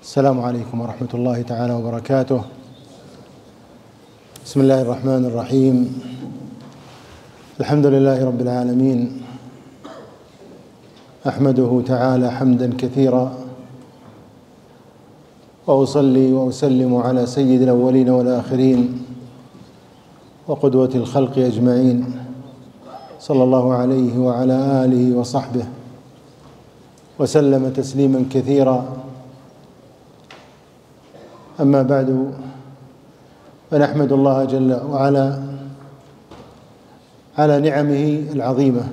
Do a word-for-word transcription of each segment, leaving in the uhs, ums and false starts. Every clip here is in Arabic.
السلام عليكم ورحمة الله تعالى وبركاته. بسم الله الرحمن الرحيم. الحمد لله رب العالمين، أحمده تعالى حمدا كثيرا، وأصلي وأسلم على سيد الأولين والآخرين وقدوة الخلق أجمعين، صلى الله عليه وعلى آله وصحبه وسلم تسليما كثيرا. أما بعد، فنحمد الله جل وعلا على نعمه العظيمة.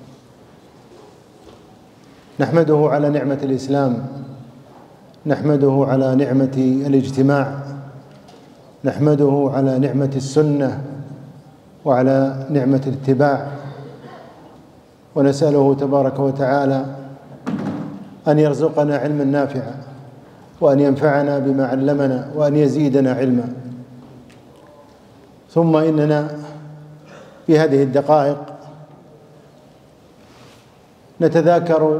نحمده على نعمة الإسلام، نحمده على نعمة الاجتماع، نحمده على نعمة السنة وعلى نعمة الاتباع، ونسأله تبارك وتعالى أن يرزقنا علما نافعا، وأن ينفعنا بما علمنا، وأن يزيدنا علما. ثم إننا في هذه الدقائق نتذاكر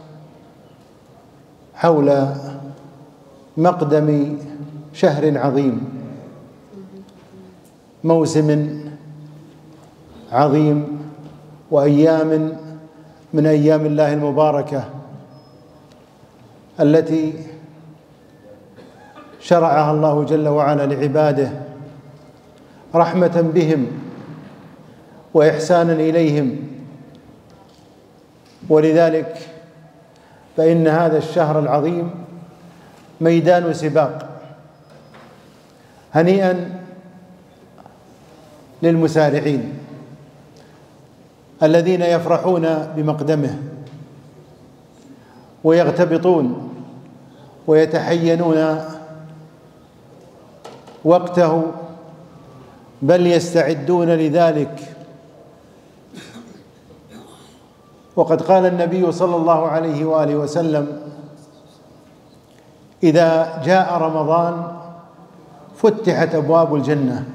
حول مقدم شهر عظيم، موسم عظيم، وأيام من أيام الله المباركة التي شرعها الله جل وعلا لعباده رحمة بهم وإحسانا إليهم. ولذلك فإن هذا الشهر العظيم ميدان سباق. هنيئا للمسارعين الذين يفرحون بمقدمه ويغتبطون ويتحينون وقته، بل يستعدون لذلك. وقد قال النبي صلى الله عليه وآله وسلم: إذا جاء رمضان فتحت أبواب الجنة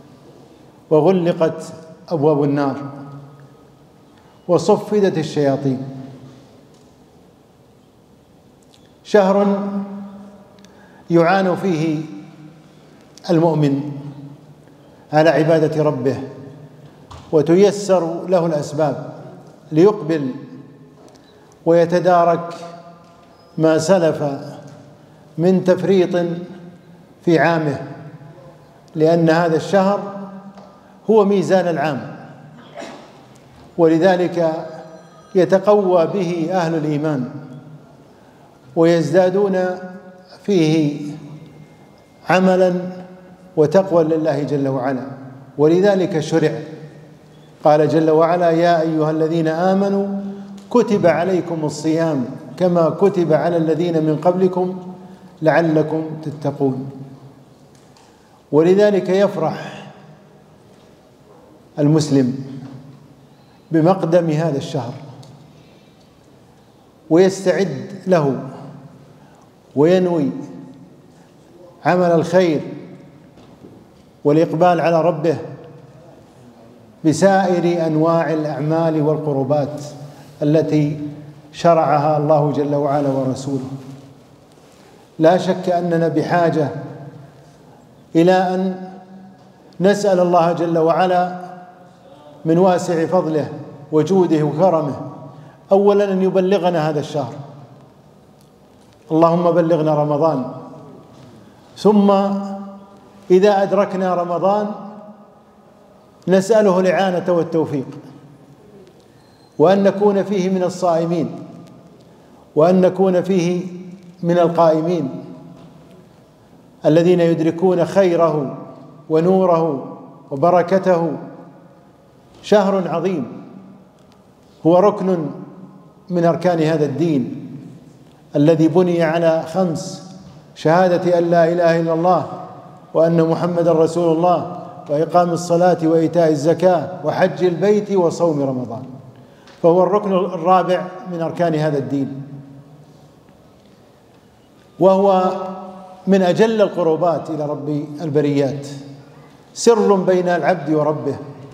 وغلقت أبواب النار وصفدت الشياطين. شهر يعان فيه المؤمن على عبادة ربه، وتيسر له الأسباب ليقبل ويتدارك ما سلف من تفريط في عامه، لأن هذا الشهر هو ميزان العام، ولذلك يتقوى به أهل الإيمان ويزدادون فيه عملا وتقوى لله جل وعلا. ولذلك شرع، قال جل وعلا: يا أيها الذين آمنوا كتب عليكم الصيام كما كتب على الذين من قبلكم لعلكم تتقون. ولذلك يفرح المسلم بمقدم هذا الشهر ويستعد له وينوي عمل الخير والإقبال على ربه بسائر أنواع الأعمال والقربات التي شرعها الله جل وعلا ورسوله. لا شك أننا بحاجة إلى أن نسأل الله جل وعلا من واسع فضله وجوده وكرمه أولا أن يبلغنا هذا الشهر، اللهم بلغنا رمضان. ثم إذا أدركنا رمضان نسأله الإعانة والتوفيق، وأن نكون فيه من الصائمين، وأن نكون فيه من القائمين الذين يدركون خيره ونوره وبركته. شهر عظيم هو ركن من أركان هذا الدين الذي بني على خمس: شهادة أن لا إله إلا الله، وأن محمدا رسول الله، وإقام الصلاة وإيتاء الزكاة، وحج البيت، وصوم رمضان. فهو الركن الرابع من أركان هذا الدين، وهو من أجل القربات إلى رب البريات، سر بين العبد وربه.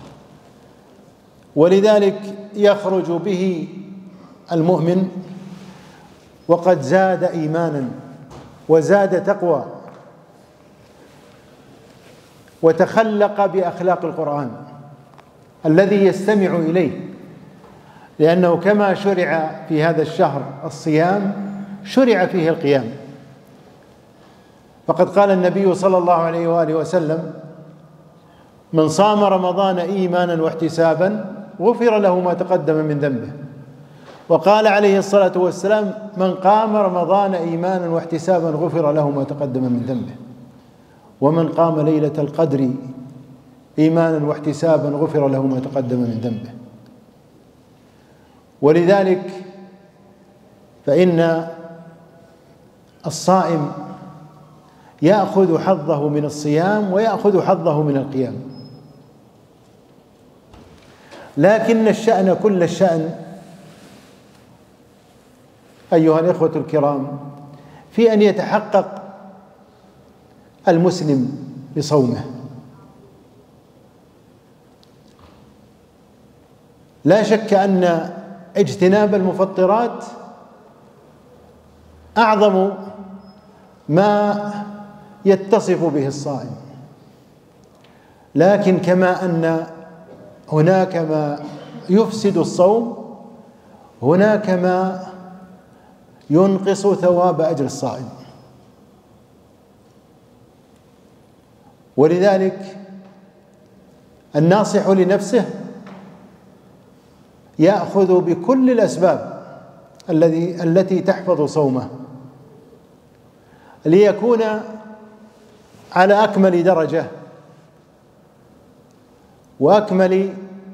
ولذلك يخرج به المؤمن وقد زاد إيمانا وزاد تقوى وتخلق بأخلاق القرآن الذي يستمع إليه، لأنه كما شرع في هذا الشهر الصيام شرع فيه القيام. فقد قال النبي صلى الله عليه وآله وسلم: من صام رمضان إيمانا واحتسابا غفر له ما تقدم من ذنبه. وقال عليه الصلاة والسلام: من قام رمضان إيمانا واحتسابا غفر له ما تقدم من ذنبه. ومن قام ليلة القدر إيمانا واحتسابا غفر له ما تقدم من ذنبه. ولذلك فإن الصائم يأخذ حظه من الصيام ويأخذ حظه من القيام، لكن الشأن كل الشأن أيها الإخوة الكرام في أن يتحقق المسلم بصومه. لا شك أن اجتناب المفطرات أعظم ما يتصف به الصائم، لكن كما أن هناك ما يفسد الصوم هناك ما ينقص ثواب أجر الصائم. ولذلك الناصح لنفسه يأخذ بكل الأسباب الذي التي تحفظ صومه ليكون على أكمل درجة وأكمل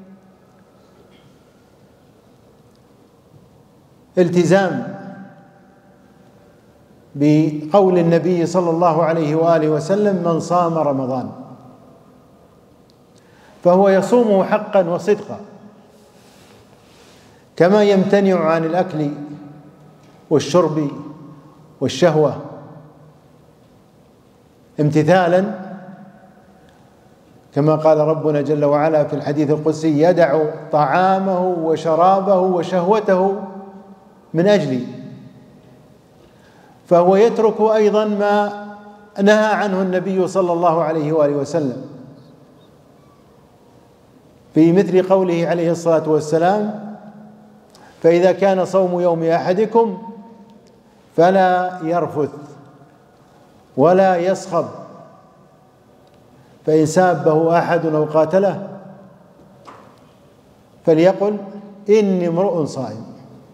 التزام بقول النبي صلى الله عليه وآله وسلم: من صام رمضان، فهو يصومه حقا وصدقا، كما يمتنع عن الأكل والشرب والشهوة امتثالا، كما قال ربنا جل وعلا في الحديث القدسي: يدع طعامه وشرابه وشهوته من أجلي. فهو يترك أيضا ما نهى عنه النبي صلى الله عليه وآله وسلم في مثل قوله عليه الصلاة والسلام: فإذا كان صوم يوم أحدكم فلا يرفث ولا يصخب، فإن سابه أحد أو قاتله فليقل إني امرؤ صائم.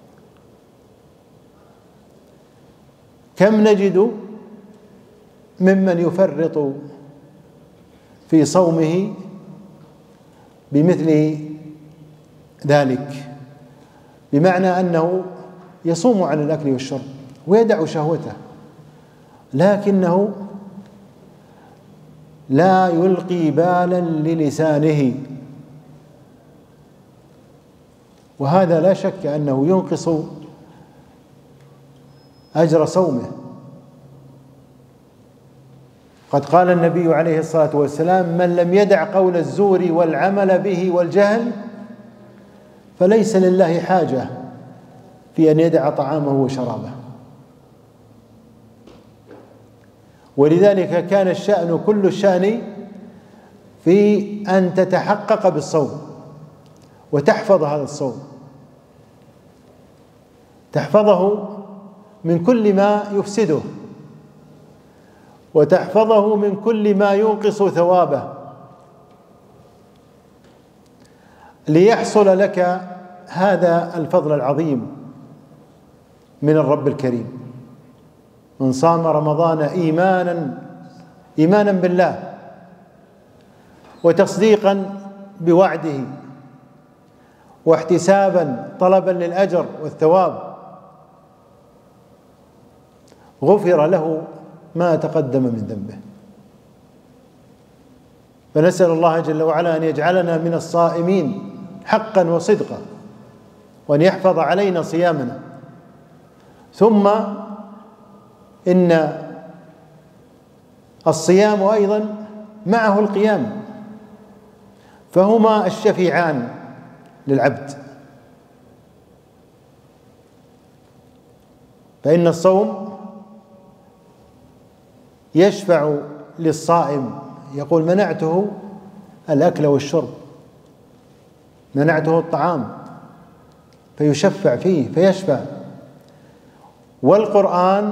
كم نجد ممن يفرط في صومه بمثل ذلك، بمعنى أنه يصوم عن الأكل والشرب ويدع شهوته، لكنه لا يلقي بالا للسانه، وهذا لا شك أنه ينقص أجر صومه. قد قال النبي عليه الصلاة والسلام: من لم يدع قول الزور والعمل به والجهل فليس لله حاجة في أن يدع طعامه وشرابه. ولذلك كان الشأن كل الشأن في أن تتحقق بالصوم وتحفظ هذا الصوم، تحفظه من كل ما يفسده وتحفظه من كل ما ينقص ثوابه، ليحصل لك هذا الفضل العظيم من الرب الكريم. من صام رمضان إيمانا إيمانا بالله وتصديقا بوعده واحتسابا طلبا للأجر والثواب غفر له ما تقدم من ذنبه. فنسأل الله جل وعلا أن يجعلنا من الصائمين حقا وصدقا، وأن يحفظ علينا صيامنا. ثم إن الصيام أيضا معه القيام، فهما الشفيعان للعبد. فإن الصوم يشفع للصائم، يقول منعته الأكل والشرب، منعته الطعام، فيشفع فيه فيشفع. والقرآن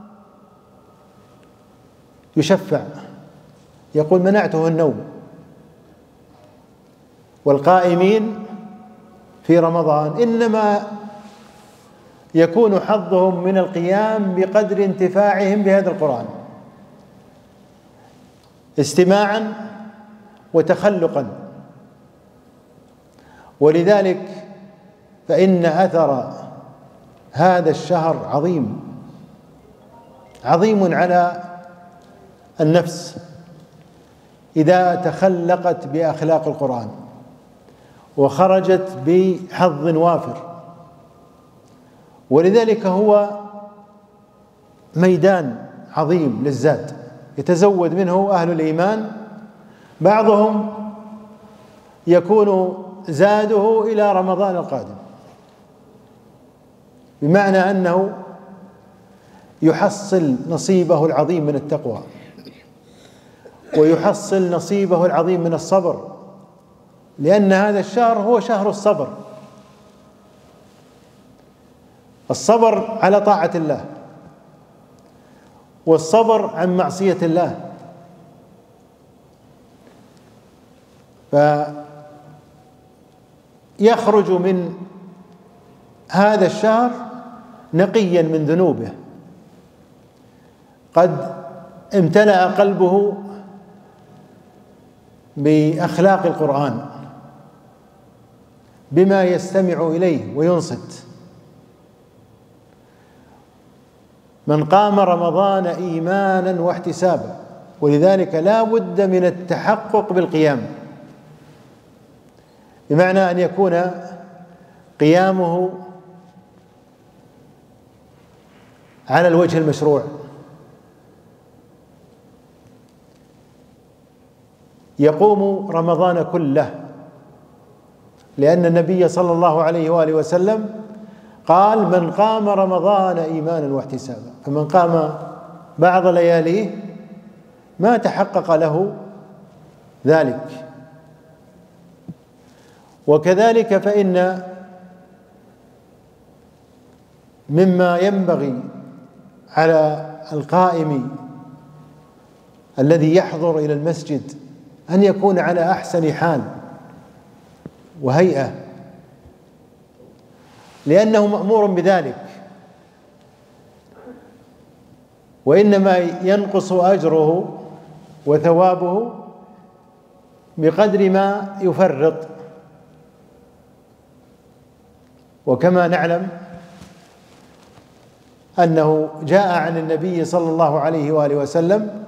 يشفع، يقول منعته النوم. والقائمين في رمضان إنما يكون حظهم من القيام بقدر انتفاعهم بهذا القرآن استماعا وتخلقا. ولذلك فإن أثر هذا الشهر عظيم عظيم على النفس إذا تخلقت بأخلاق القرآن وخرجت بحظ وافر. ولذلك هو ميدان عظيم للزاد يتزود منه أهل الإيمان، بعضهم يكون زاده إلى رمضان القادم، بمعنى أنه يحصل نصيبه العظيم من التقوى، ويحصل نصيبه العظيم من الصبر، لأن هذا الشهر هو شهر الصبر، الصبر على طاعة الله والصبر عن معصية الله. فيخرج من هذا الشهر نقيا من ذنوبه، قد امتلأ قلبه بأخلاق القرآن بما يستمع إليه وينصت. من قام رمضان إيمانا واحتسابا، ولذلك لا بد من التحقق بالقيام، بمعنى أن يكون قيامه على الوجه المشروع، يقوم رمضان كله، لأن النبي صلى الله عليه وآله وسلم قال من قام رمضان إيمانا واحتسابا، فمن قام بعض لياليه ما تحقق له ذلك. وكذلك فإن مما ينبغي على القائم الذي يحضر إلى المسجد أن يكون على أحسن حال وهيئة، لأنه مأمور بذلك، وإنما ينقص أجره وثوابه بقدر ما يفرط. وكما نعلم أنه جاء عن النبي صلى الله عليه وآله وسلم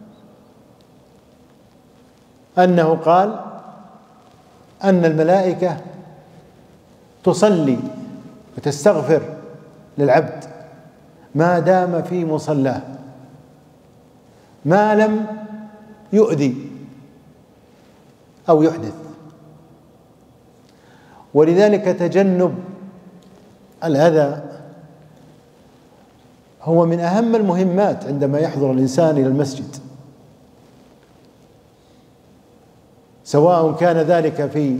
أنه قال أن الملائكة تصلي وتستغفر للعبد ما دام في مصلاه ما لم يؤذي أو يحدث. ولذلك تجنب الأذى هو من أهم المهمات عندما يحضر الإنسان إلى المسجد، سواء كان ذلك في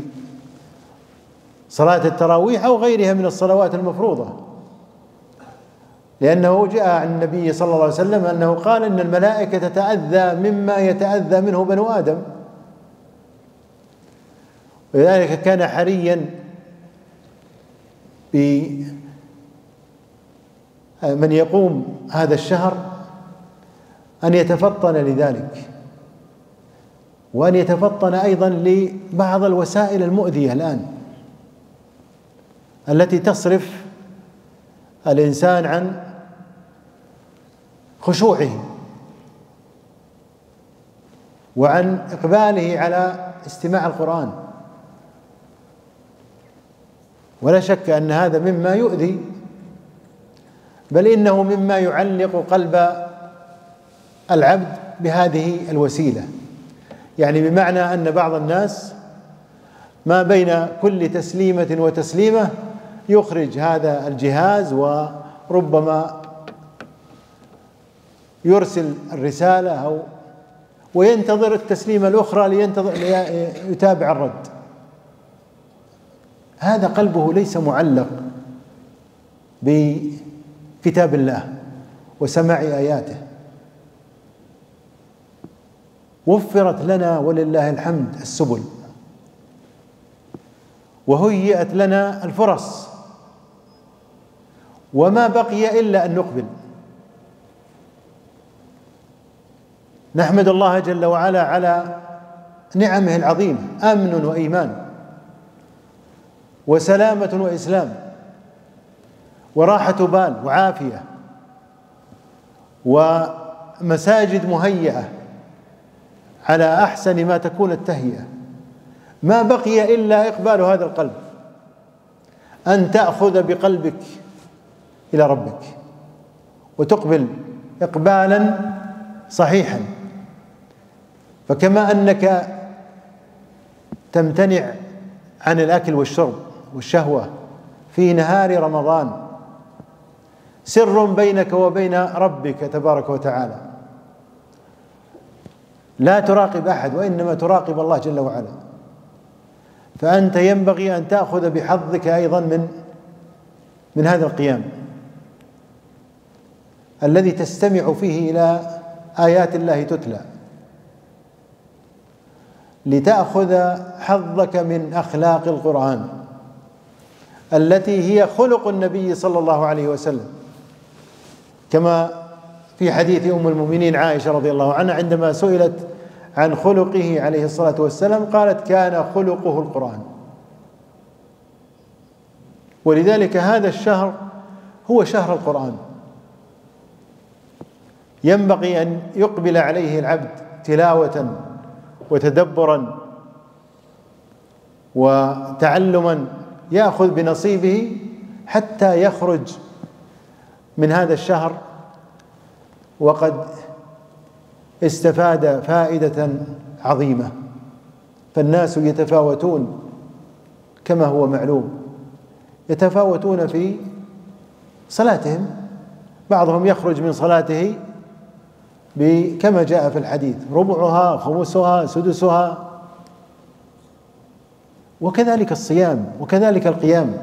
صلاة التراويح أو غيرها من الصلوات المفروضة، لأنه جاء عن النبي صلى الله عليه وسلم أنه قال إن الملائكة تتأذى مما يتأذى منه بنو آدم. ولذلك كان حريا بمن يقوم هذا الشهر أن يتفطن لذلك، وأن يتفطن أيضا لبعض الوسائل المؤذية الآن التي تصرف الإنسان عن خشوعه وعن إقباله على استماع القرآن. ولا شك أن هذا مما يؤذي، بل إنه مما يعلق قلب العبد بهذه الوسيلة، يعني بمعنى أن بعض الناس ما بين كل تسليمة وتسليمة يخرج هذا الجهاز وربما يرسل الرسالة أو وينتظر التسليمة الأخرى لينتظر ليتابع الرد. هذا قلبه ليس معلق بكتاب الله وسماع آياته. وفرت لنا ولله الحمد السبل، وهيئت لنا الفرص، وما بقي إلا أن نقبل. نحمد الله جل وعلا على نعمه العظيمة، أمن وإيمان وسلامة وإسلام وراحة بال وعافية ومساجد مهيئة على أحسن ما تكون التهيئة. ما بقي إلا إقبال هذا القلب، أن تأخذ بقلبك إلى ربك وتقبل إقبالا صحيحا. فكما أنك تمتنع عن الأكل والشرب والشهوة في نهار رمضان، سر بينك وبين ربك تبارك وتعالى، لا تراقب أحد وإنما تراقب الله جل وعلا، فأنت ينبغي أن تأخذ بحظك أيضا من من هذا القيام الذي تستمع فيه إلى آيات الله تتلى، لتأخذ حظك من أخلاق القرآن التي هي خلق النبي صلى الله عليه وسلم، كما في حديث أم المؤمنين عائشة رضي الله عنها عندما سئلت عن خلقه عليه الصلاة والسلام قالت: كان خلقه القرآن. ولذلك هذا الشهر هو شهر القرآن، ينبغي أن يقبل عليه العبد تلاوة وتدبرا وتعلما، يأخذ بنصيبه حتى يخرج من هذا الشهر وقد استفاد فائدة عظيمة. فالناس يتفاوتون كما هو معلوم، يتفاوتون في صلاتهم، بعضهم يخرج من صلاته كما جاء في الحديث ربعها خمسها سدسها، وكذلك الصيام وكذلك القيام.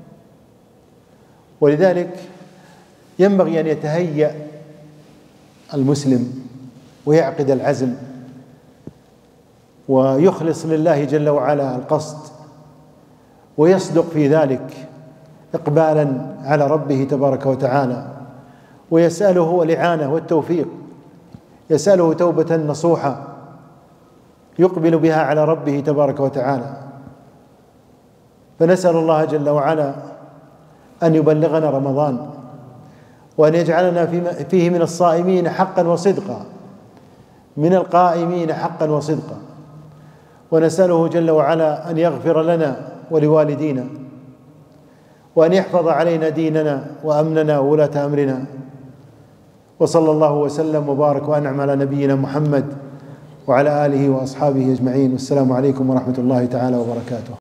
ولذلك ينبغي أن يتهيأ المسلم ويعقد العزم ويخلص لله جل وعلا القصد، ويصدق في ذلك إقبالا على ربه تبارك وتعالى، ويسأله الإعانة والتوفيق، يسأله توبة نصوحة يقبل بها على ربه تبارك وتعالى. فنسأل الله جل وعلا أن يبلغنا رمضان، وأن يجعلنا فيه من الصائمين حقا وصدقا، من القائمين حقا وصدقا. ونسأله جل وعلا أن يغفر لنا ولوالدينا، وأن يحفظ علينا ديننا وأمننا وولاة أمرنا. وصلى الله وسلم وبارك وأنعم على نبينا محمد وعلى آله وأصحابه أجمعين، والسلام عليكم ورحمة الله تعالى وبركاته.